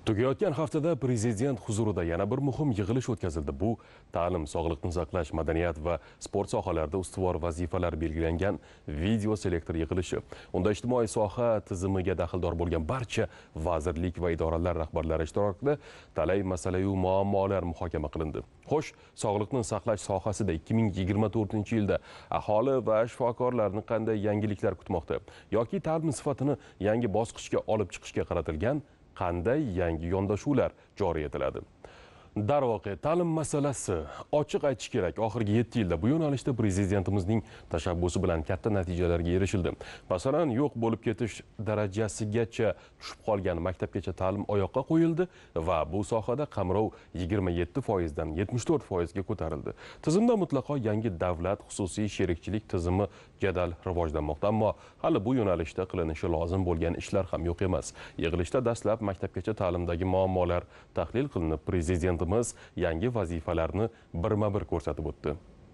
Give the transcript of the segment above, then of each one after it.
Tugayotgan haftada Prezident huzurida yana bir muhim yig'ilish o'tkazildi. Bu ta'lim, sog'liqni saqlash, madaniyat va sport sohalarida ustuvor vazifalar belgilangan video selektor yig'ilishi. Unda ijtimoiy soha tizimiga daxldor bo'lgan barcha vazirlik va idoralar rahbarlari ishtirokida talay masala-yu muammolar muhokama qilindi. Xo'sh, sog'liqni saqlash sohasida 2024-yilda aholi va shifokorlarni qanday yangiliklar kutmoqda? Yoki ta'lim sifatini yangi bosqichga olib chiqishga qaratilgan qanday yangi yondashuvlar joriy etiladi? Darvoqe, ta'lim masalasi ochiq aytish kerak, oxirgi 7 yilda bu yo'nalishda prezidentimizning tashabbusi bilan katta natijalarga erishildi. Masalan, yo'q bo'lib ketish darajasigacha tushib qolgan maktabgacha ta'lim oyoqqa qo'yildi va bu sohada qamrov 27% dan 74% ga ko'tarildi. Tizimda mutlaqo yangi davlat xususiy sherikchilik tizimi jadal rivojlanmoqda, ammo hali bu yo'nalishda qilinishi lozim bo'lgan ishlar ham yo'q emas. Yig'ilishda dastlab maktabgacha ta'limdagi muammolar tahlil qilinib, prezident yangi vazifalarni birma-bir ko'rsatib o'tdi.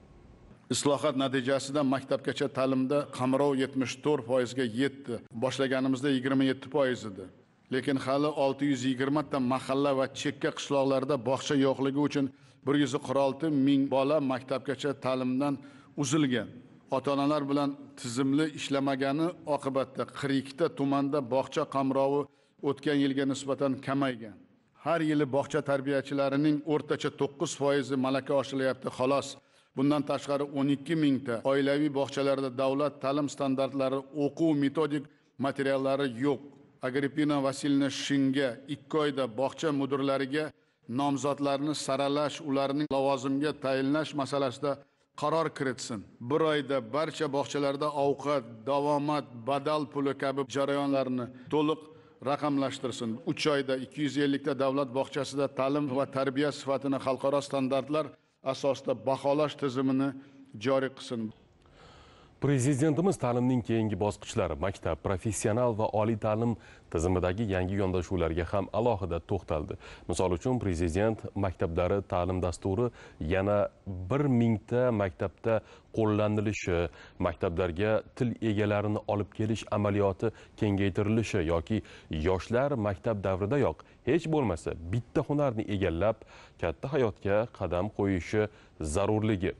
Islohot natijasida maktabgacha ta'limda qamrov 74% ga yetdi. Boshlaganimizda 27% edi. Lekin hali 620 ta mahalla va chekka qishloqlarda bog'cha yo'qligi uchun 146 ming bola maktabgacha ta'limdan uzilgan. Ota-onalar bilan tizimli ishlamagani oqibatda 42 ta tumanda bog'cha qamrovi o'tgan yilga nisbatan kamaygan. Har yili bog'cha tarbiyachilarining o'rtacha 9% malaka oshiryapti, xolos. Bundan tashqari 12 mingta oilaviy bog'chalarda davlat ta'lim standartlari, o'quv metodik materiallari yo'q. Agrippina Vasilyevna Shinga 2 oyda bog'cha mudirlariga nomzodlarni saralash, ularning lavozimga tayinlash masalasida qaror kiritsin. 1 oyda barcha bog'chalarda ovqat, davomat, badal puli kabi jarayonlarni to'liq raqamlashtirsin. 3 oyda 250 ta davlat bog'chasida ta'lim va tarbiya sifatini xalqaro standartlar asosida baholash tizimini joriy qilsin. Prezidentimiz ta'limning keyingi bosqichlari, maktab, professional va oliy ta'lim tizimidagi yangi yondashuvlarga ham alohida to'xtaldi. Misol uchun, prezident maktablari ta'lim dasturi yana 1000 ta maktabda qo'llanilishi, maktablarga til egalarini olib kelish amaliyoti kengaytirilishi yoki yoshlar maktab davridayoq hech bo'lmasa bitta hunarni egallab, katta hayotga qadam qo'yishi zarurligi.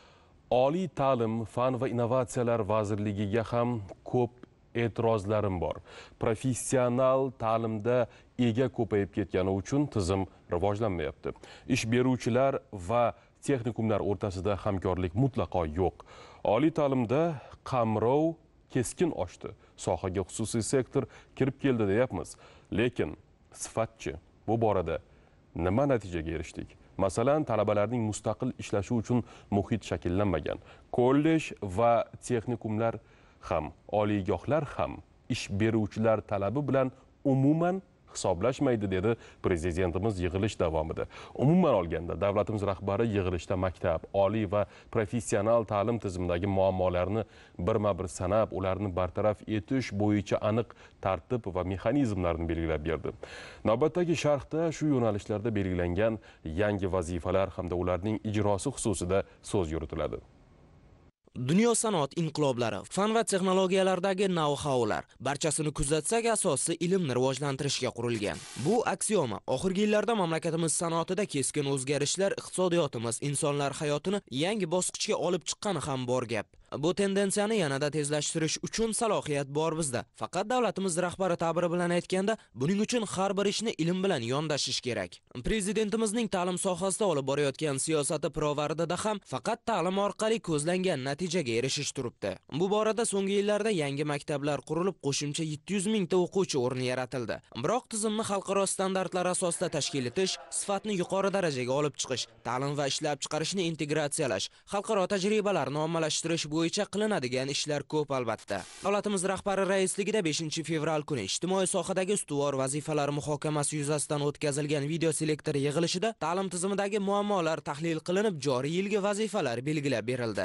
Oliy ta'lim, fan va innovatsiyalar vazirligiga ham ko'p e'tirozlarim bor. Professional ta'limda ega ko'payib ketgani uchun tizim rivojlanmayapti. Ish beruvchilar va texnikumlar o'rtasida hamkorlik mutlaqo yo'q. Oliy ta'limda qamrov keskin oshdi. Sohaga xususiy sektor kirib keldi deyapmiz. Lekin sifatchi bu borada nima natijaga erishdik? Masalan, talabalarning mustaqil ishlashi uchun muhit shakllanmagan. Kollej va texnikumlar ham, oliygohlar ham ish beruvchilar talabi bilan umuman hisoblashmaydi, dedi prezidentimiz yig'ilish davomida. Umuman olganda, davlatimiz rahbari yig'ilishda maktab, oliy va professional ta'lim tizimidagi muammolarni birma-bir sanab, ularni bartaraf etish bo'yicha aniq tartib va mexanizmlarni belgilab berdi. Navbatdagi sharhda shu yo'nalishlarda belgilangan yangi vazifalar hamda ularning ijrosi xususida so'z yuritiladi. Dunyo sanoat inqiloblari, fan va texnologiyalardagi know-howlar barchasini kuzatsak, asosi ilmni rivojlantirishga qurilgan. Bu aksioma. Oxirgi yillarda mamlakatimiz sanoatida keskin o'zgarishlar, iqtisodiyotimiz insonlar hayotini yangi bosqichga olib chiqqani ham bor gap. Bu tendensiyani yanada tezlashtirish uchun salohiyat bor bizda. Faqat davlatimiz rahbari ta'biri bilan aytganda, buning uchun har bir ishni ilm bilan yondashish kerak. Prezidentimizning ta'lim sohasida olib borayotgan siyosati pirovardida ham faqat ta'lim orqali ko'zlangan natijaga erishish turibdi. Bu borada so'nggi yillarda yangi maktablar qurilib, qo'shimcha 700 ming ta o'quvchi o'rni yaratildi. Biroq tizimni xalqaro standartlar asosida tashkil etish, sifatni yuqori darajaga olib chiqish, ta'lim va ishlab chiqarishni integratsiyalash, xalqaro tajribalarni ommalashtirish bo'yicha qilinadigan ishlar ko'p albatta. Davlatimiz rahbari raisligida 5-fevral kuni ijtimoiy sohadagi ustuvor vazifalar muhokamasi yuzasidan o'tkazilgan video selektor yig'ilishida ta'lim tizimidagi muammolar tahlil qilinib, joriy yilgi vazifalar belgilab berildi.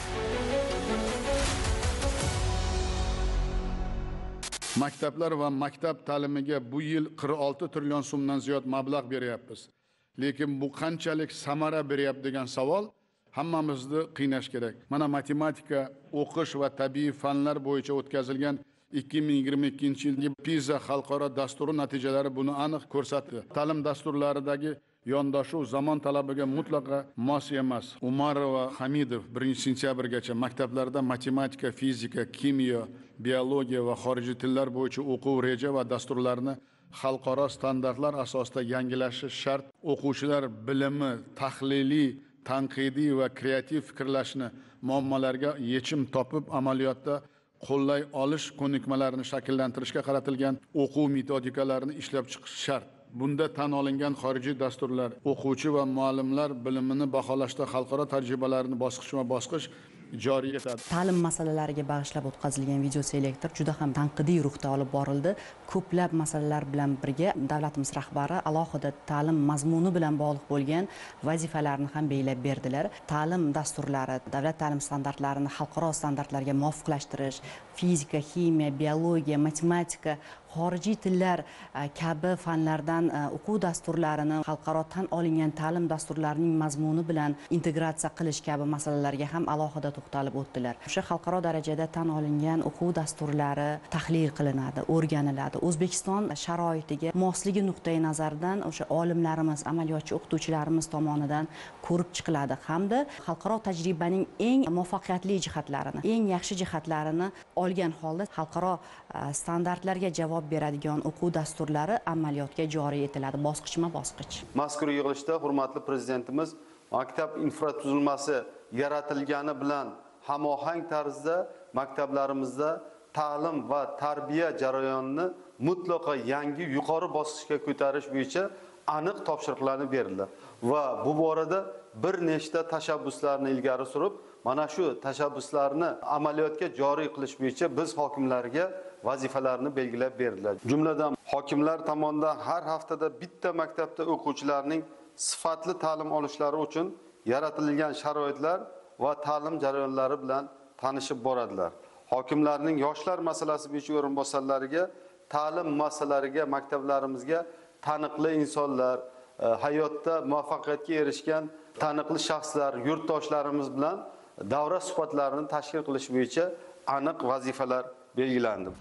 Maktablar va maktab ta'limiga bu yil 46 trillion so'mdan ziyod mablag' beryapmiz. Lekin bu qanchalik samara beryapti degan savol hammamizni qiynash kerak. Mana matematika, o'qish va tabiiy fanlar bo'yicha o'tkazilgan 2022-yilgi PISA xalqaro dasturi natijalari buni aniq ko'rsatdi. Ta'lim dasturlaridagi yondashuv zamon talabiga mutlaqo mos emas. Umarova, Hamidov 1-sentyabrgacha maktablarda matematika, fizika, kimyo, biologiya va xorijiy tillar bo'yicha o'quv reja va dasturlarini xalqaro standartlar asosida yangilashi shart. O'quvchilar bilimi, tahliliy, tanqidiy va kreativ fikrlashni, muammolarga yechim topib amaliyotda qo'llay olish ko'nikmalarini shakllantirishga qaratilgan o'quv metodikalarini ishlab chiqish shart. Bunda tan olingan xorijiy dasturlar o'quvchi va muallimlar bilimini baholashda xalqaro tajribalarni bosqichma-bosqich joriy etadi. Ta'lim masalalariga bag'ishlab o'tkazilgan video selektor juda ham tanqidiy ruhda olib borildi. Ko'plab masalalar bilan birga davlatimiz rahbari alohida ta'lim mazmuni bilan bog'liq bo'lgan vazifalarni ham belgilab berdilar. Ta'lim dasturlari, davlat ta'lim standartlarini xalqaro standartlarga muvofiqlashtirish, fizika, ximiya, biologiya, matematika, xorijiy tillar kabi fanlardan o'quv dasturlarini xalqaro tan olingan ta'lim dasturlarining mazmuni bilan integratsiya qilish kabi masalalarga ham alohida to'xtalib o'tdilar. O'sha xalqaro darajada tan olingan o'quv dasturlari tahlil qilinadi, o'rganiladi. O'zbekiston sharoitiga mosligi nuqtai nazaridan o'sha olimlarimiz, amaliyotchi o'qituvchilarimiz tomonidan ko'rib chiqiladi hamda xalqaro tajribaning eng muvaffaqiyatli jihatlarini, eng yaxshi jihatlarini olgan holda xalqaro standartlarga javob beradigan o'quv dasturlari amaliyotga joriy etiladi bosqichma-bosqich. Mazkur yig'ilishda hurmatli prezidentimiz maktab infratuzilmasi yaratilgani bilan hamohang tarzda maktablarimizda ta'lim va tarbiya jarayonini mutlaqo yangi yuqori bosqichga ko'tarish bo'yicha aniq topshiriqlarni berildi va bu borada bir nechta tashabbuslarni ilgari surib, mana shu tashabbuslarni amaliyotga joriy qilish bo'yicha biz hokimlarga vazifalarni belgilab berdilar. Jumladan hokimlar tomonidan har haftada bitta maktabda o'quvchilarning sifatli ta'lim olishlari uchun yaratilgan sharoitlar va ta'lim jarayonlari bilan tanishib boradilar. Hokimlarning yoshlar masalasi bo'yicha o'rinbosarlariga ta'lim masalalariga maktablarimizga taniqli insonlar, hayotda muvaffaqiyatga erishgan taniqli shaxslar, yurtdoshlarimiz bilan davra suhbatlarini tashkil qilish bo'yicha aniq vazifalar belgilandi.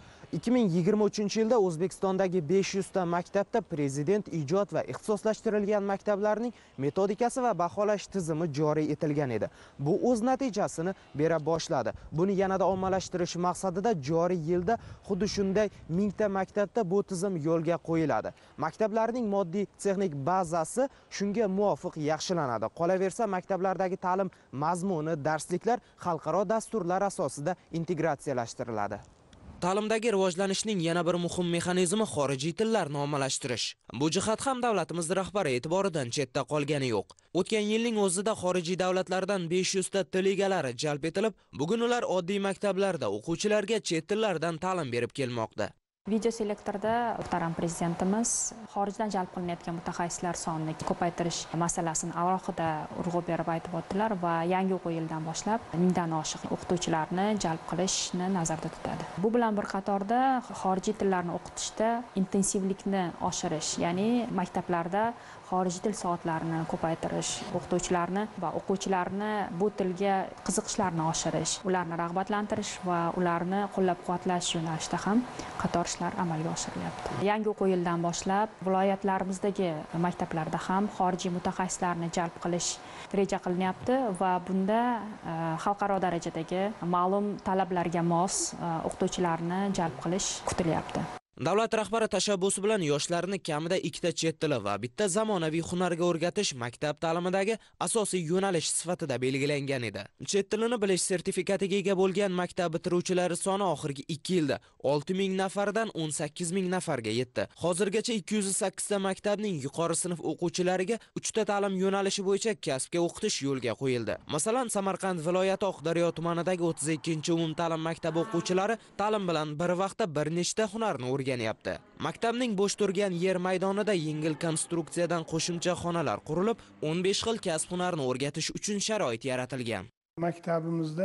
2023-yilda O'zbekistondagi 500 ta maktabda prezident ijod va ixtisoslashtirilgan maktablarning metodikasi va baholash tizimi joriy etilgan edi. Bu o'z natijasini bera boshladi. Buni yanada ommalashtirish maqsadida joriy yilda xuddi shunday 1000 ta maktabda bu tizim yo'lga qo'yiladi. Maktablarning moddiy texnik bazasi shunga muvofiq yaxshilanadi. Qolaversa, maktablardagi ta'lim mazmuni, darsliklar xalqaro dasturlar asosida integratsiyalashtiriladi. Ta'limdagi rivojlanishning yana bir muhim mexanizmi xorijiy tillarni ommalashtirish. Bu jihat ham davlatimiz rahbari e'tiboridan chetda qolgani yo'q. O'tgan yilning o'zida xorijiy davlatlardan 500 ta til egalari jalb etilib, bugun ular oddiy maktablarda o'quvchilarga chet tillaridan ta'lim berib kelmoqda. Video selektorda muhtaram prezidentimiz xorijdan jalb qilinayotgan mutaxassislar sonini ko'paytirish masalasini alohida urg'u berib aytib o'tdilar va yangi o'quv yilidan boshlab 1000 dan oshiq o'qituvchilarni jalb qilishni nazarda tutadi. Bu bilan bir qatorda xorijiy tillarni o'qitishda intensivlikni oshirish, ya'ni maktablarda xorijiy til soatlarini ko'paytirish, o'qituvchilarni va o'quvchilarni bu tilga qiziqishlarini oshirish, ularni rag'batlantirish va ularni qo'llab-quvvatlash yo'nalishida ham qator ishlar amalga oshirilyapti. Yangi o'quv yilidan boshlab viloyatlarimizdagi maktablarda ham xorijiy mutaxassislarni jalb qilish reja qilinyapti va bunda xalqaro darajadagi ma'lum talablarga mos o'qituvchilarni jalb qilish kutilyapti. Davlat rahbari tashabbusi bilan yoshlarni kamida 2 ta chet tili va bitta zamonaviy hunarga o'rgatish maktab ta'limidagi asosiy yo'nalish sifatida belgilangan edi. Chet tilini bilish sertifikatiga ega bo'lgan maktab bitiruvchilari soni oxirgi 2 yilda 6000 nafardan 18000 nafarga yetdi. Hozirgacha 208 ta maktabning yuqori sinf o'quvchilariga 3 ta ta'lim yo'nalishi bo'yicha kasbga o'qitish yo'lga qo'yildi. Masalan, Samarqand viloyati Oqdaryo tumanidagi 32-umumta'lim maktabi o'quvchilari ta'lim bilan bir vaqtda bir nechta hunarni o'rganyapti. Maktabning bo'sh turgan yer maydonida yengil konstruksiyadan qo'shimcha xonalar qurilib, 15 xil kasb hunarni o'rgatish uchun sharoit yaratilgan. Maktabimizda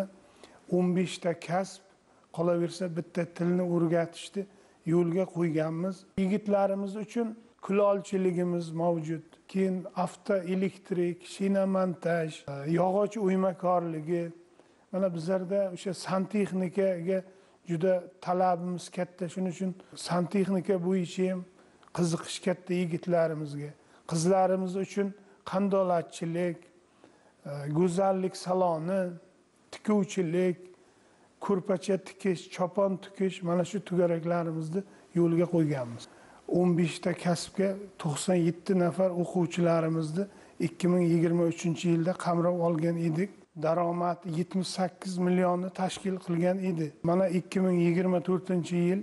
15 ta kasb, qolaversa bitta tilni o'rgatishni yo'lga qo'yganmiz. Yigitlarimiz uchun kulolchiligimiz mavjud. Keyin avtoelektrik, shinamontaj, yog'och o'ymakorligi, mana bizlarda o'sha santexnikaga juda talabimiz katta. Shuning uchun santexnika bo'yicha ham qiziqish katta yigitlarimizga. Qizlarimiz uchun qandolatchilik, go'zallik saloni, tikuvchilik, ko'rpacha tikish, chopon tikish, mana shu to'garaklarimizni yo'lga qo'yganmiz. 15 ta kasbga 97 nafar o'quvchilarimizni 2023-yilda qamrab olgan edik. Daromad 78 millionni tashkil qilgan edi. Mana 2024-yil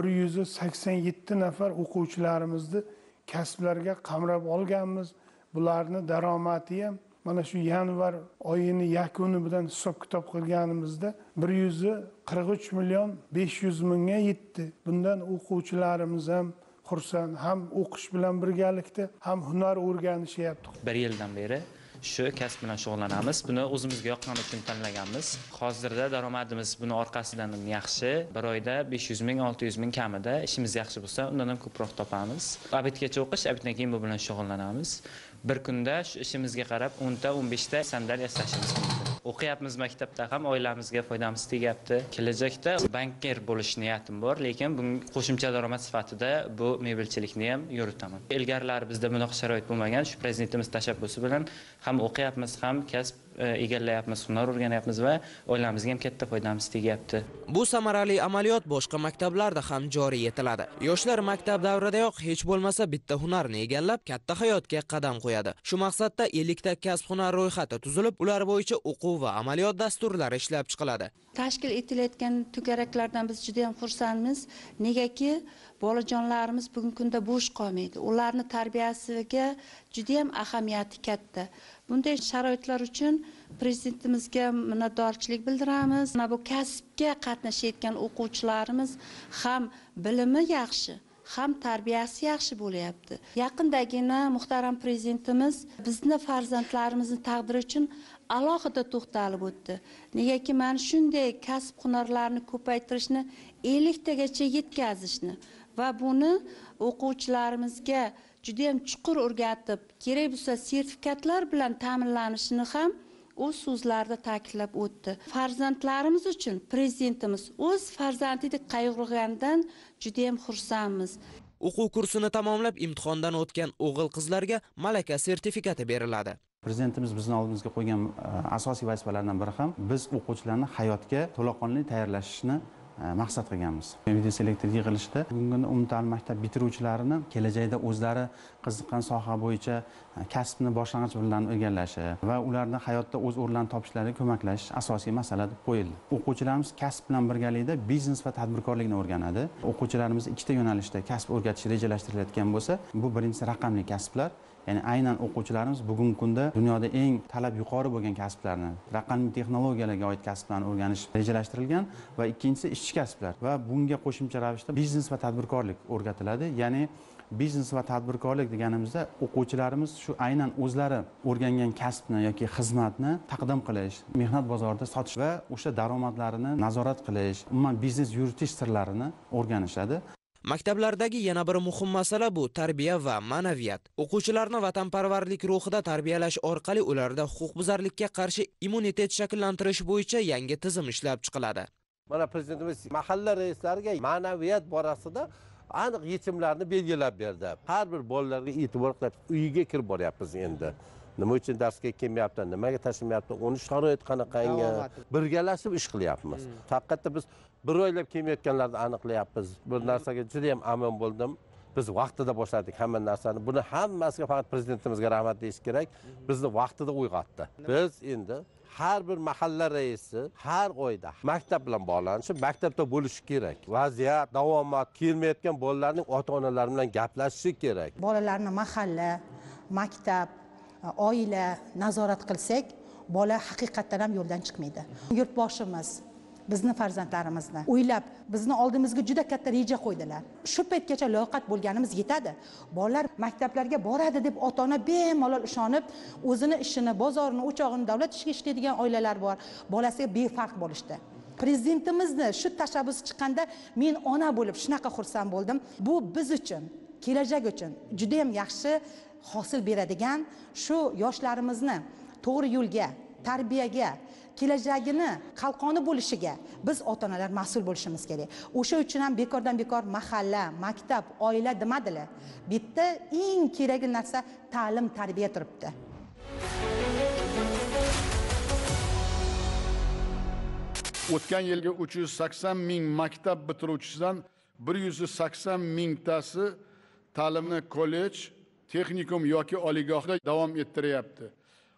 187 nafar o'quvchilarimizni kasblarga qamrab olganmiz. Bularni daromadi ham mana shu yanvar oyini yakuni bilan hisob kitob qilganimizda 143 million 500 mingga yetdi. Bundan o'quvchilarimiz ham xursand, ham o'qish bilan birgalikda ham hunar o'rganishyapti. 1 yildan beri shu kasb bilan shug'ullanamiz. Buni o'zimizga yoqqani uchun tanlaganmiz. Hozirda daromadimiz buni orqasidan yaxshi. Bir oyda 500 ming, 600 ming kamida, ishimiz yaxshi bo'lsa, undan ham ko'proq topamiz. Abitgacha o'qish, abitdan keyin bu bilan shug'ullanamiz. Bir kunda shu ishimizga qarab 10 ta, 15 ta sandal yasashimiz mumkin. O'qiyapmiz maktabda ham, oilamizga foydamiz tegyapti. Kelajakda banker bo'lish niyatim bor, lekin bunga qo'shimcha daromad sifatida bu mebelchilikni ham yuritaman. Ilgarilari bizda bunaqa sharoit bo'lmagan. Shu prezidentimiz tashabbusi bilan ham o'qiyapmiz, ham kasb egallayapmiz, hunar o'rganyapmiz va oilamizga ham katta foydamiz tegyapti. Bu samarali amaliyot boshqa maktablarda ham joriy etiladi. Yoshlar maktab davridayoq hech bo'lmasa bitta hunarni egallab, katta hayotga qadam qo'yadi. Shu maqsadda 50 ta kasb-hunar ro'yxati tuzilib, ular bo'yicha o'quv va amaliyot dasturlari ishlab chiqiladi. Tashkil etilayotgan to'garaklardan biz juda ham xursandmiz. Negaki bolajonlarimiz bugungi kunda bo'sh qolmaydi. Ularni tarbiyasiga juda ham ahamiyati katta. Bunday sharoitlar uchun prezidentimizga minnatdorchilik bildiramiz. Mana bu kasbga qatnashayotgan o'quvchilarimiz ham bilimi yaxshi, ham tarbiyasi yaxshi bo'lyapti. Yaqindagina muhtaram prezidentimiz bizni farzandlarimizni taqdiri uchun alohida to'xtalib o'tdi. Negaki mana shunday kasb hunarlarni ko'paytirishni 50 tagacha yetkazishni va buni o'quvchilarimizga juda ham chuqur o'rgatib, kerak bo'lsa sertifikatlar bilan ta'minlanishini ham o'z so'zlarida ta'kidlab o'tdi. Farzandlarimiz uchun prezidentimiz o'z farzandidek qayg'urgandan juda ham xursandmiz. O'quv kursini tamomlab imtihondan o'tgan o'g'il-qizlarga malaka sertifikati beriladi. Prezidentimiz bizning oldimizga qo'ygan asosiy vazifalardan biri ham biz o'quvchilarni hayotga to'laqonli tayyorlashni maqsad qilganmiz. Video selektor yig'ilishida bugungi umumta'lim maktab bitiruvchilarini kelajakda o'zlari qiziqqan soha bo'yicha kasbni boshlang'ich bilan egallashi va ularni hayotda o'z o'rnlarini topishlariga ko'maklash asosiy masala deb qo'yildi. O'quvchilarimiz kasb bilan birgalikda biznes va tadbirkorlikni o'rganadi. O'quvchilarimiz ikkita yo'nalishda kasb o'rgatish rejalashtirilayotgan bo'lsa, bu birinchisi raqamli kasblar. Ya'ni aynan o'quvchilarimiz bugungi kunda dunyoda eng talab yuqori bo'lgan kasblarni, raqamli texnologiyalarga oid kasblarni o'rganish rejalashtirilgan va ikkinchisi ishchi kasblar va bunga qo'shimcha ravishda biznes va tadbirkorlik o'rgatiladi. Ya'ni biznes va tadbirkorlik deganimizda o'quvchilarimiz shu aynan o'zlari o'rgangan kasbni yoki xizmatni taqdim qilish, mehnat bozorida sotish va o'sha daromadlarini nazorat qilish, umuman biznes yuritish sirlarini o'rganishadi. Maktablardagi yana bir muhim masala bu tarbiya va ma'naviyat. O'quvchilarni vatanparvarlik ruhida tarbiyalash orqali ularda huquqbuzarlikka qarshi immunitet shakllantirish bo'yicha yangi tizim ishlab chiqiladi. Mana prezidentimiz mahalla reislariga ma'naviyat borasida aniq yechimlarni belgilab berdi. Har bir bolalarga e'tibor qilib, uyiga kirib boryapmiz endi. Nima uchun darsga kelmayapti, nimaga tashlamayapti, uni sharoit qanaqangi birgalashib ish qilyapmiz. Faqat biz bir oylab kelmayotganlarni aniqlayapmiz. Bir narsaga juda ham amin bo'ldim. Biz vaqtida boshladik hamma narsani. Buni hammasiga faqat prezidentimizga rahmat deyish kerak. Bizni vaqtida uyg'otdi. Biz endi har bir mahalla raisi har oyda maktab bilan bog'lanishi, maktabda bo'lishi kerak. Vaziyat, davomat kelmayotgan bolalarning ota-onalari bilan gaplashishi kerak. Bolalarni mahalla, maktab, oila nazorat qilsak, bola haqiqatan ham yo'ldan chiqmaydi. Yurtboshimiz bizni farzandlarimizni o'ylab bizni oldimizga juda katta reja qo'ydilar. Shu paytgacha loqat bo'lganimiz yetadi. Bolalar maktablarga boradi deb ota-ona bemalol ishonib, o'zini ishini, bozorini, o'chog'ini davlat ishiga ishlaydigan oilalar bor. Bolasiga befarq bo'lishdi. Prezidentimizni shu tashabbus chiqqanda men ona bo'lib shunaqa xursand bo'ldim. Bu biz uchun, kelajak uchun juda ham yaxshi hosil beradigan, shu yoshlarimizni to'g'ri yo'lga, tarbiyaga, kelajagini qalqoni bo'lishiga biz ota-onalar mas'ul bo'lishimiz kerak. O'sha uchun ham bekordan bekor mahalla, maktab, oila demadilar. Bitta eng kerakli narsa ta'lim, tarbiya turibdi. O'tgan yilga 380 ming maktab bitiruvchisidan 180 mingtasi ta'limni kollej, texnikum yoki oliygohda davom ettiryapti.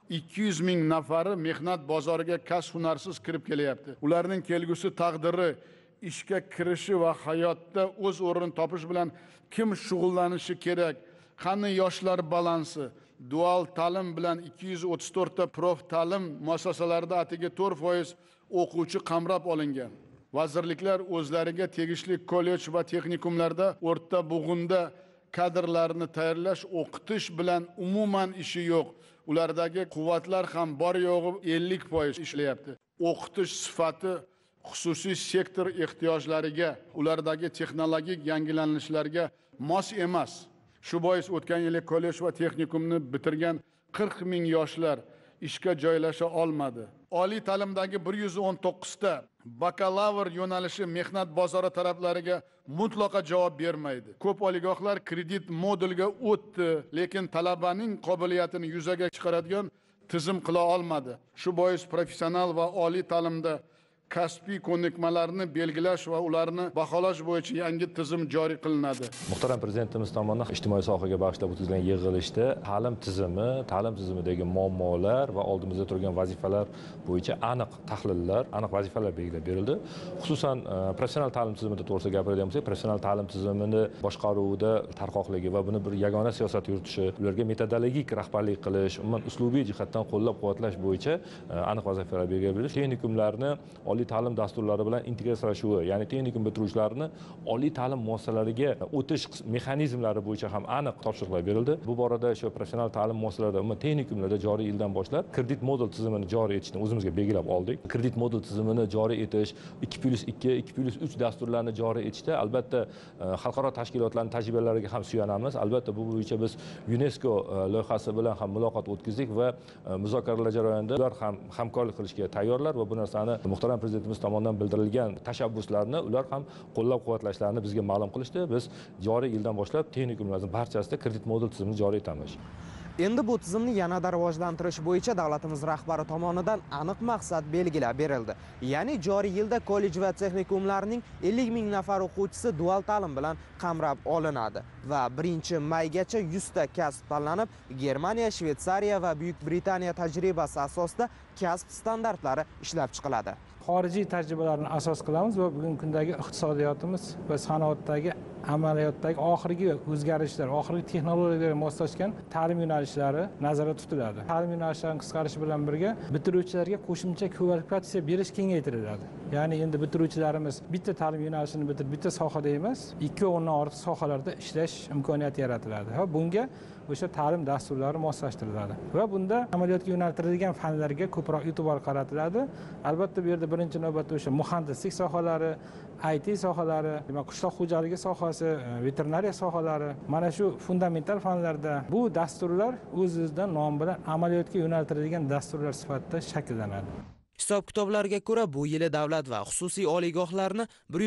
200 ming nafari mehnat bozoriga kasb hunarsiz kirib kelyapti. Ularning kelgusi taqdiri, ishga kirishi va hayotda o'z o'rnini topish bilan kim shug'ullanishi kerak? Qani yoshlar balansi? Dual ta'lim bilan 234 ta prof ta'lim muassasalarida atiga 4% o'quvchi qamrab olingan. Vazirliklar o'zlariga tegishli kollej va texnikumlarda o'rta bug'unda kadrlarni tayyorlash, o'qitish bilan umuman ishi yo'q. Ulardagi quvvatlar ham bor yo'g'i 50% ishlayapti. O'qitish sifati xususiy sektor ehtiyojlariga, ulardagi texnologik yangilanishlarga mos emas. Shu bois o'tgan yili kollej va texnikumni bitirgan 40 ming yoshlar ishga joylasha olmadi. Oliy ta'limdagi 119 ta bakalavr yo'nalishi mehnat bozori talablariga mutlaqo javob bermaydi. Ko'p oliygohlar kredit moduliga o'tdi, lekin talabaning qobiliyatini yuzaga chiqaradigan tizim qila olmadi. Shu bois professional va oliy ta'limda kasbiy ko'nikmalarni belgilash va ularni baholash bo'yicha yangi tizim joriy qilinadi. Muhtaram Prezidentimiz tomonidan ijtimoiy sohaga bag'ishlab o'tkazilgan yig'ilishda ta'lim tizimidagi muammolar va oldimizda turgan vazifalar bo'yicha aniq tahlillar, aniq vazifalar belgilab berildi. Xususan professional ta'lim tizimida to'g'risida gapiradigan bo'lsak, professional ta'lim tizimini boshqaruvida tarqoqligi va buni bir yagona siyosat yuritishi, ularga metodologik rahbarlik qilish, umuman uslubiy jihatdan qo'llab-quvvatlash bo'yicha aniq vazifalar belgilab berildi. Texnikumlarni oliy ta'lim dasturlari bilan integratsiyalashuvi, ya'ni texnikum bitiruvchilarini oliy ta'lim muassasalariga o'tish mexanizmlari bo'yicha ham aniq topshiriqlar berildi. Bu borada shu professional ta'lim muassasalarida, umuman texnikumlarda joriy yildan boshlab kredit modul tizimini joriy etishni o'zimizga belgilab oldik. Kredit modul tizimini joriy etish, 2+2, 2+3 dasturlarni joriy etishda albatta xalqaro tashkilotlarning tajribalariga ham suyanamiz. Albatta bu bo'yicha biz UNESCO loyihasi bilan ham muloqot o'tkazdik va muzokaralar jarayonida ular ham hamkorlik qilishga tayyorlar va bu narsani muhtaram Prezidentimiz tomonidan bildirilgan tashabbuslarni ular ham qo'llab-quvvatlashlarini bizga ma'lum qilishdi. Biz joriy yildan boshlab texnikumlarning barchasida kredit modul tizimini joriy etamiz. Endi bu tizimni yanada rivojlantirish bo'yicha davlatimiz rahbari tomonidan aniq maqsad belgilab berildi. Ya'ni joriy yilda kollej va texnikumlarning 50 ming nafar o'quvchisi dual ta'lim bilan qamrab olinadi va 1-maygacha 100 ta kasb tanlanib, Germaniya, Shveysariya va Buyuk Britaniya tajribasi asosida kasb standartlari ishlab chiqiladi. Xorijiy tajribalarni asos qilamiz va bugungi kundagi iqtisodiyotimiz va sanoatdagi amaliyotdagi oxirgi o'zgarishlar, oxirgi texnologiyalarga moslashgan ta'lim yo'nalishlari nazarda tutiladi. Ta'lim yo'nalishlarining qisqarishi bilan birga bitiruvchilarga qo'shimcha kvalifikatsiya berish kengaytiriladi. Ya'ni endi bitiruvchilarimiz bitta ta'lim yo'nalishini bitirib, bitta sohada emas, 2 o'ndan ortiq sohalarda ishlash imkoniyati yaratiladi. Va bunga o'sha ta'lim dasturlari moslashtiriladi va bunda amaliyotga yo'naltirilgan fanlarga ko'proq e'tibor qaratiladi. Albatta bu yerda birinchi navbatda o'sha muhandislik sohalari, IT sohalari, qishloq xo'jaligi sohasi, veterinariya sohalari, mana shu fundamental fanlarda bu dasturlar o'z-o'zidan nom bilan amaliyotga yo'naltirilgan dasturlar sifatida shakllanadi. Hisob-kitoblarga ko'ra bu yili davlat va xususiy oliygohlarni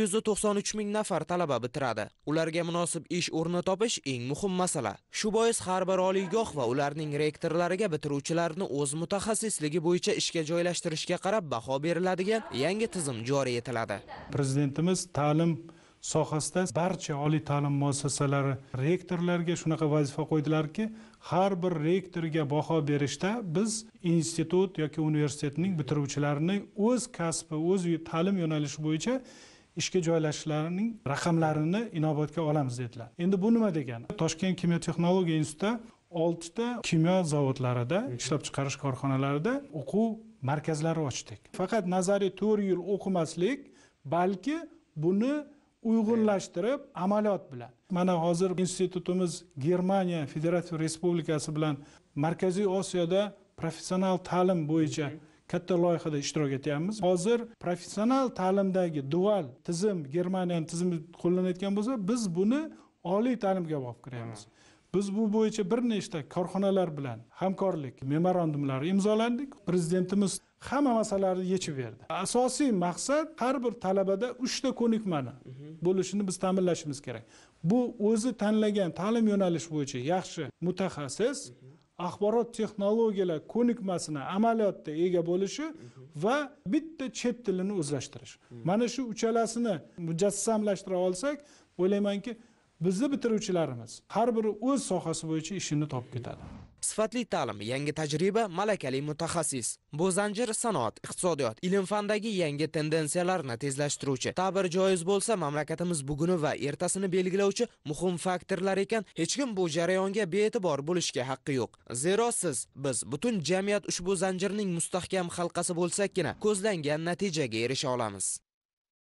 193 ming nafar talaba bitiradi. Ularga munosib ish o'rni topish eng muhim masala. Shu bois har bir oliygoh va ularning rektorlariga bitiruvchilarni o'z mutaxassisligi bo'yicha ishga joylashtirishga qarab baho beriladigan yangi tizim joriy etiladi. Prezidentimiz ta'lim sohasida barcha oliy ta'lim muassasalari rektorlarga shunaqa vazifa qo'ydilarki, har bir rektorga baho berishda biz institut yoki universitetning bitiruvchilarini o'z kasbi, o'z ta'lim yo'nalishi bo'yicha ishga joylashishlarining raqamlarini inobatga olamiz dedilar. Endi bu nima degani? Toshkent kimyo texnologiya institutida 6 ta kimyo zavodlarida, ishlab chiqarish korxonalarida o'quv markazlari ochdik. Faqat nazariy 4 yil o'qimaslik, balki buni uyg'unlashtirib amaliyot bilan. Mana hozir institutimiz Germaniya Federativ Respublikasi bilan Markaziy Osiyoda professional ta'lim bo'yicha katta loyihada ishtirok etyapmiz. Hozir professional ta'limdagi dual tizim, Germaniyaning tizimi qo'llanayotgan bo'lsa, biz buni oliy ta'limga olib kiryapmiz. Biz bu bo'yicha bir nechta korxonalar bilan hamkorlik memorandumlari imzolandik. Prezidentimiz hamma masalalarni yechib berdi. Asosiy maqsad har bir talabada 3 ta ko'nikmani bo'lishini biz ta'minlashimiz kerak. Bu o'zi tanlagan ta'lim yo'nalishi bo'yicha yaxshi mutaxassis, axborot texnologiyalar ko'nikmasini amaliyotda ega bo'lishi va bitta chet tilini o'zlashtirish. Mana shu uchalasini mujassamlashtira olsak, o'ylaymanki, bizni bitiruvchilarimiz har biri o'z sohasi bo'yicha ishini topib ketadi. Sifatli ta'lim, yangi tajriba, malakali mutaxassis. Bu zanjir sanoat, iqtisodiyot, ilm-fandagi yangi tendensiyalarni tezlashtiruvchi, ta'bir joiz bo'lsa, mamlakatimiz buguni va ertasini belgilovchi muhim faktorlar ekan, hech kim bu jarayonga bee'tibor bo'lishga haqqi yo'q. Zero siz, biz, butun jamiyat ushbu zanjirning mustahkam halqasi bo'lsakkina, ko'zlangan natijaga erisha olamiz.